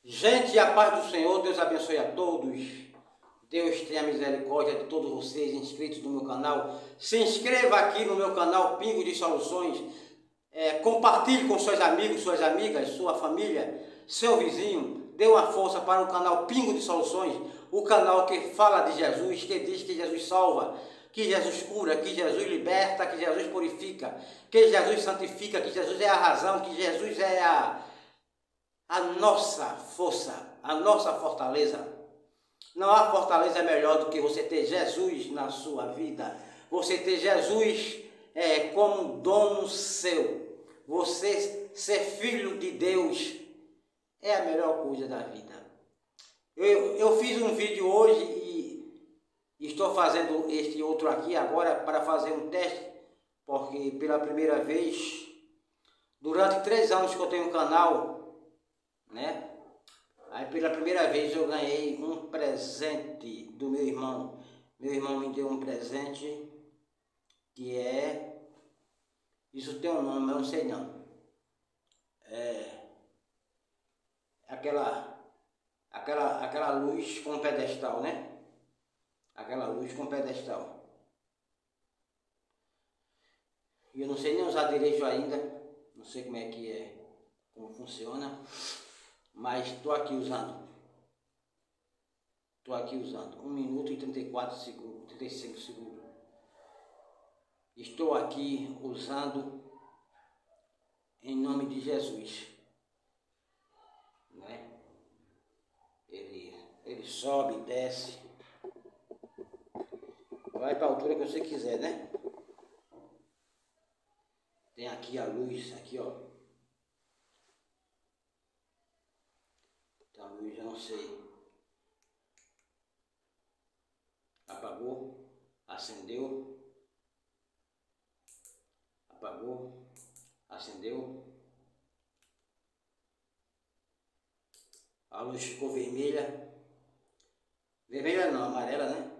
Gente, a paz do Senhor, Deus abençoe a todos. Deus tenha misericórdia de todos vocês inscritos no meu canal. Se inscreva aqui no meu canal Pingo de Soluções. Compartilhe com seus amigos, suas amigas, sua família, seu vizinho. Dê uma força para o canal Pingo de Soluções. O canal que fala de Jesus, que diz que Jesus salva, que Jesus cura, que Jesus liberta, que Jesus purifica, que Jesus santifica, que Jesus é a razão, que Jesus é a nossa força, a nossa fortaleza. Não há fortaleza melhor do que você ter Jesus na sua vida. Você ter Jesus como dono seu. Você ser filho de Deus é a melhor coisa da vida. Eu fiz um vídeo hoje e estou fazendo este outro aqui agora para fazer um teste, porque pela primeira vez, durante 3 anos que eu tenho um canal, né? Aí pela primeira vez eu ganhei um presente do meu irmão. Meu irmão me deu um presente que isso tem um nome, eu não sei não. Aquela luz com pedestal, né? Aquela luz com pedestal. E eu não sei nem usar direito ainda. Não sei como funciona. Mas estou aqui usando. 1 minuto e 34 segundos, 35 segundos. Estou aqui usando em nome de Jesus. Né? Ele sobe, desce. Vai para a altura que você quiser, né? Tem aqui a luz, aqui ó. A luz, eu não sei. Apagou, acendeu. Apagou, acendeu. A luz ficou vermelha. Vermelha não, amarela, né?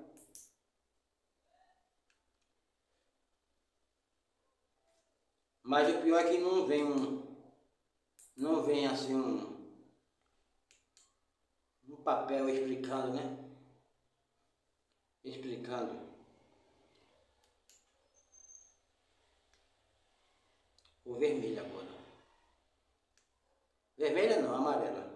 Mas o pior é que não vem assim um papel explicando, né? Explicando. O vermelho agora. Vermelha não, amarela.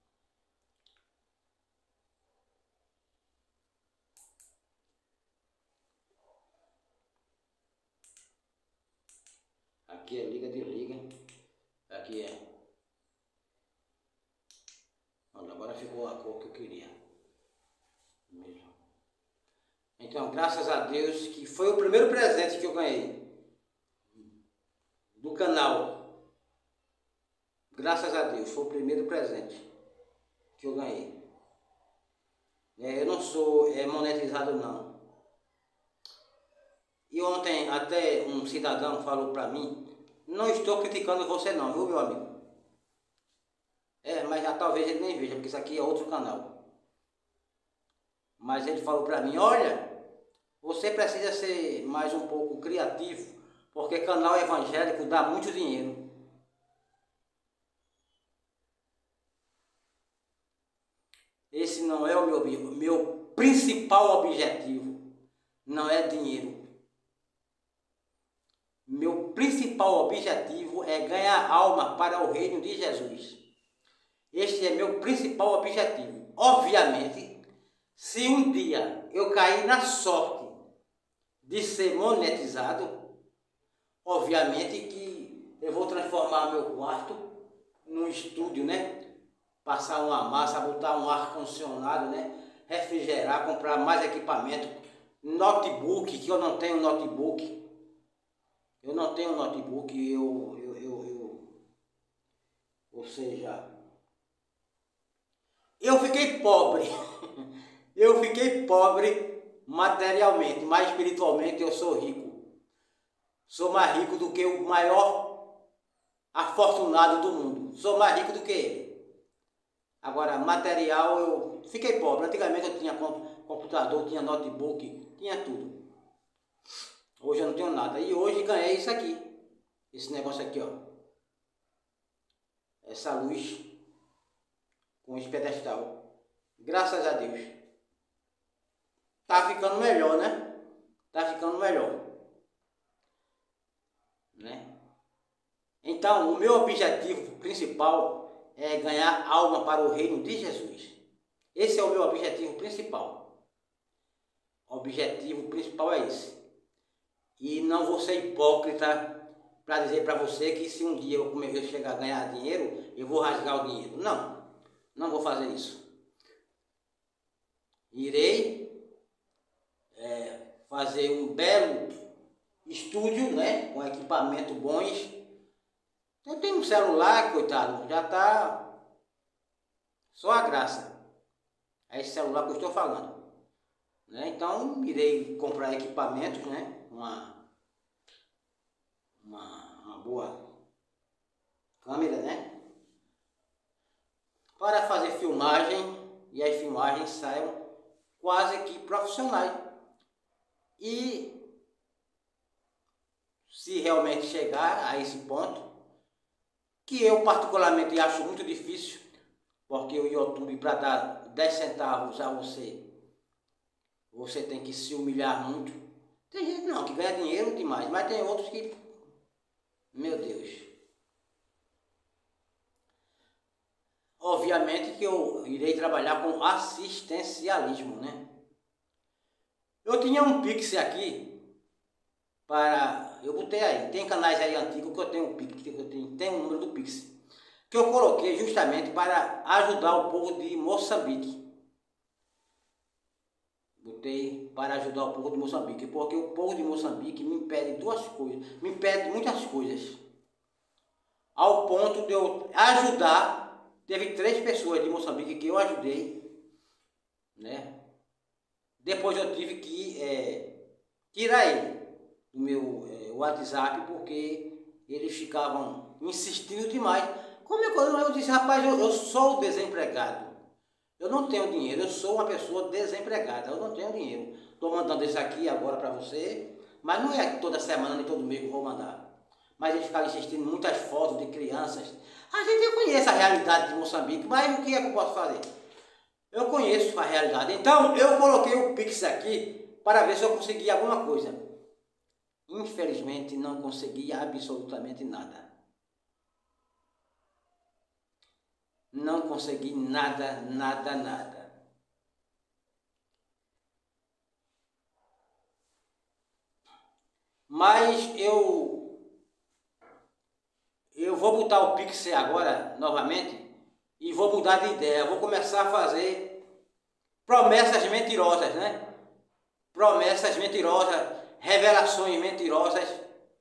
Aqui é liga, desliga. Aqui é. Agora ficou a cor que eu queria. Então, graças a Deus, que foi o primeiro presente que eu ganhei do canal. Graças a Deus, foi o primeiro presente que eu ganhei. Eu não sou monetizado não. E ontem até um cidadão falou para mim, não estou criticando você não, viu meu amigo? Mas já talvez ele nem veja, porque isso aqui é outro canal. Mas ele falou para mim, olha, você precisa ser mais um pouco criativo, porque canal evangélico dá muito dinheiro. Esse não é o meu principal objetivo, não é dinheiro. Meu principal objetivo é ganhar alma para o reino de Jesus. Este é meu principal objetivo. Obviamente, se um dia eu cair na sorte de ser monetizado, obviamente que eu vou transformar meu quarto num estúdio, né? Passar uma massa, botar um ar-condicionado, né? Refrigerar, comprar mais equipamento, notebook, que eu não tenho notebook. Eu não tenho notebook, ou seja, eu fiquei pobre. Eu fiquei pobre materialmente, mas espiritualmente eu sou rico. Sou mais rico do que o maior afortunado do mundo. Sou mais rico do que ele. Agora, material, eu fiquei pobre. Antigamente eu tinha computador, tinha notebook, tinha tudo. Hoje eu não tenho nada. E hoje ganhei isso aqui. Esse negócio aqui, ó. Essa luz com esse pedestal. Graças a Deus. Tá ficando melhor, né? Tá ficando melhor. Né? Então, o meu objetivo principal é ganhar alma para o reino de Jesus. Esse é o meu objetivo principal. O objetivo principal é esse. E não vou ser hipócrita para dizer para você que se um dia eu chegar a ganhar dinheiro, eu vou rasgar o dinheiro. Não, não vou fazer isso. Irei fazer um belo estúdio, né, com equipamentos bons. Eu tenho um celular, coitado, já está só a graça. É esse celular que eu estou falando. Né? Então, irei comprar equipamentos, né, uma boa câmera, né, para fazer filmagem, e as filmagens saiam quase que profissionais. E se realmente chegar a esse ponto, que eu particularmente acho muito difícil, porque o YouTube, para dar 10 centavos a você tem que se humilhar muito. Tem gente não, que ganha dinheiro demais, mas tem outros que, meu Deus. Obviamente que eu irei trabalhar com assistencialismo, né? Eu tinha um Pix aqui, eu botei aí, tem canais aí antigos que eu tenho um Pix, tem um número do Pix, que eu coloquei justamente para ajudar o povo de Moçambique. Botei para ajudar o povo de Moçambique, porque o povo de Moçambique me pede duas coisas, me pede muitas coisas, ao ponto de eu ajudar. Teve 3 pessoas de Moçambique que eu ajudei, né? Depois eu tive que tirar ele do meu WhatsApp, porque eles ficavam insistindo demais. Como eu disse, rapaz, eu sou desempregado. Eu não tenho dinheiro, eu sou uma pessoa desempregada, eu não tenho dinheiro. Estou mandando isso aqui agora para você, mas não é toda semana nem todo mês que eu vou mandar. Mas eles ficaram insistindo em muitas fotos de crianças. A gente conhece a realidade de Moçambique, mas o que é que eu posso fazer? Eu conheço a realidade. Então eu coloquei o Pix aqui para ver se eu conseguia alguma coisa. Infelizmente não consegui absolutamente nada. Não consegui nada, nada, nada. Mas eu vou botar o Pix agora, novamente, e vou mudar de ideia. Vou começar a fazer promessas mentirosas, né? Promessas mentirosas, revelações mentirosas.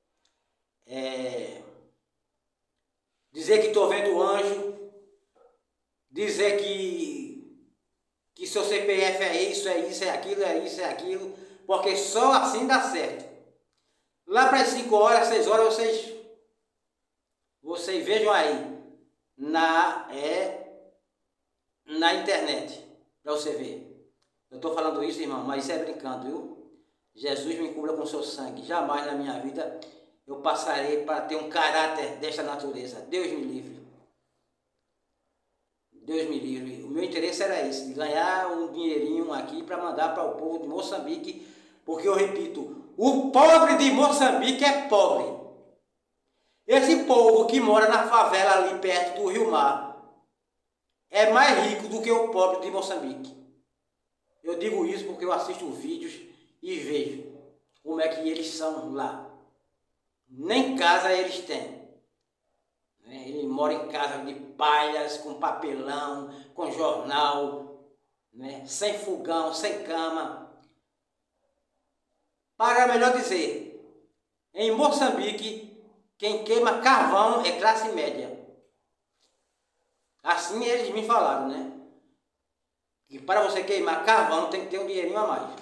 Dizer que estou vendo anjo, dizer que seu CPF é isso, é isso, é aquilo, é isso, é aquilo, porque só assim dá certo. Lá para as 5 horas, 6 horas, vocês vejam aí na internet, para você ver. Eu estou falando isso, irmão, mas isso é brincando, viu? Jesus me cubra com seu sangue. Jamais na minha vida eu passarei para ter um caráter desta natureza. Deus me livre. Deus me livre. O meu interesse era esse, de ganhar um dinheirinho aqui para mandar para o povo de Moçambique, porque eu repito, o pobre de Moçambique é pobre. Esse povo que mora na favela ali perto do Rio Mar é mais rico do que o pobre de Moçambique. Eu digo isso porque eu assisto vídeos e vejo como é que eles são lá. Nem casa eles têm. Eles moram em casa de palhas, com papelão, com jornal, né? Sem fogão, sem cama. Para melhor dizer, em Moçambique, quem queima carvão é classe média. Assim eles me falaram, né? Que para você queimar carvão tem que ter um dinheirinho a mais.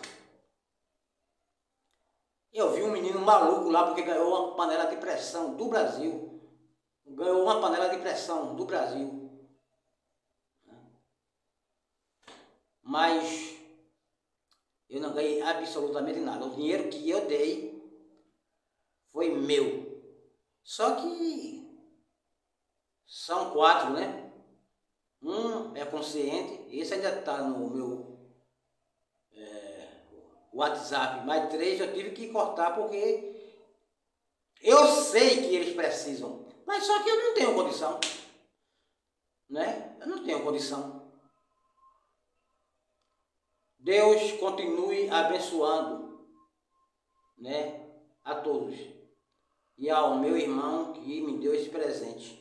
Eu vi um menino maluco lá porque ganhou uma panela de pressão do Brasil. Ganhou uma panela de pressão do Brasil. Mas eu não ganhei absolutamente nada. O dinheiro que eu dei foi meu. Só que são 4, né? Um é já consciente. Esse ainda está no meu WhatsApp, mais 3 eu tive que cortar porque eu sei que eles precisam, mas só que eu não tenho condição, né? Eu não tenho condição. Deus continue abençoando, né, a todos e ao meu irmão que me deu esse presente.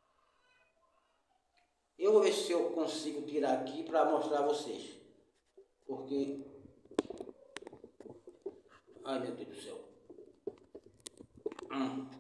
Eu vou ver se eu consigo tirar aqui para mostrar a vocês, porque, ai meu Deus do céu.